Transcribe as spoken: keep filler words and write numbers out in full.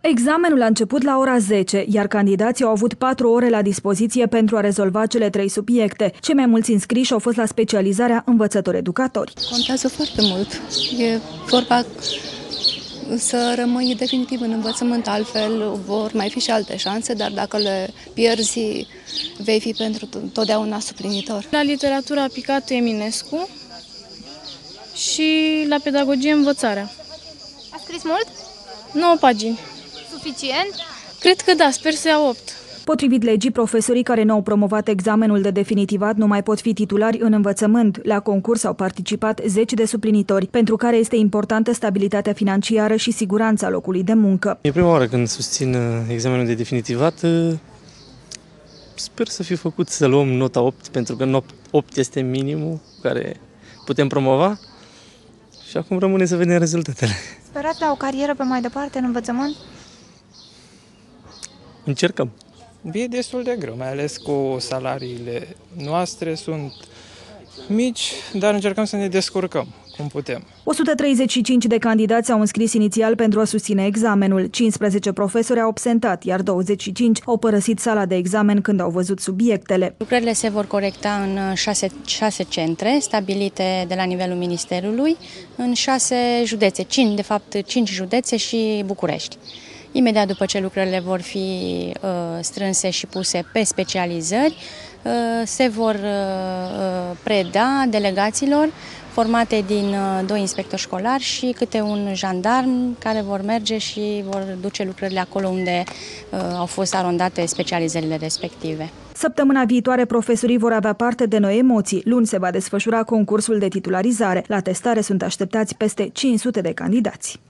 Examenul a început la ora zece, iar candidații au avut patru ore la dispoziție pentru a rezolva cele trei subiecte. Cei mai mulți înscriși au fost la specializarea învățători-educatori. Contează foarte mult. E vorba să rămâi definitiv în învățământ, altfel vor mai fi și alte șanse, dar dacă le pierzi, vei fi pentru totdeauna suplinitor. La literatură a picat Eminescu și la pedagogie învățarea. A scris mult? nouă pagini. Suficient? Cred că da, sper să iau opt. Potrivit legii, profesorii care nu au promovat examenul de definitivat nu mai pot fi titulari în învățământ. La concurs au participat zeci de suplinitori, pentru care este importantă stabilitatea financiară și siguranța locului de muncă. E prima oară când susțin examenul de definitivat. Sper să fi făcut să luăm nota opt, pentru că opt este minimul care putem promova și acum rămâne să vedem rezultatele. Sperați la o carieră pe mai departe în învățământ? Încercăm. E destul de greu, mai ales cu salariile noastre sunt mici, dar încercăm să ne descurcăm cum putem. o sută treizeci și cinci de candidați au înscris inițial pentru a susține examenul. cincisprezece profesori au absentat, iar douăzeci și cinci au părăsit sala de examen când au văzut subiectele. Lucrările se vor corecta în șase, șase centre stabilite de la nivelul Ministerului, în șase județe, cinci, de fapt cinci județe și București. Imediat după ce lucrările vor fi uh, strânse și puse pe specializări, uh, se vor uh, preda delegațiilor formate din uh, doi inspectori școlari și câte un jandarm care vor merge și vor duce lucrările acolo unde uh, au fost arondate specializările respective. Săptămâna viitoare, profesorii vor avea parte de noi emoții. Luni se va desfășura concursul de titularizare. La testare sunt așteptați peste cinci sute de candidați.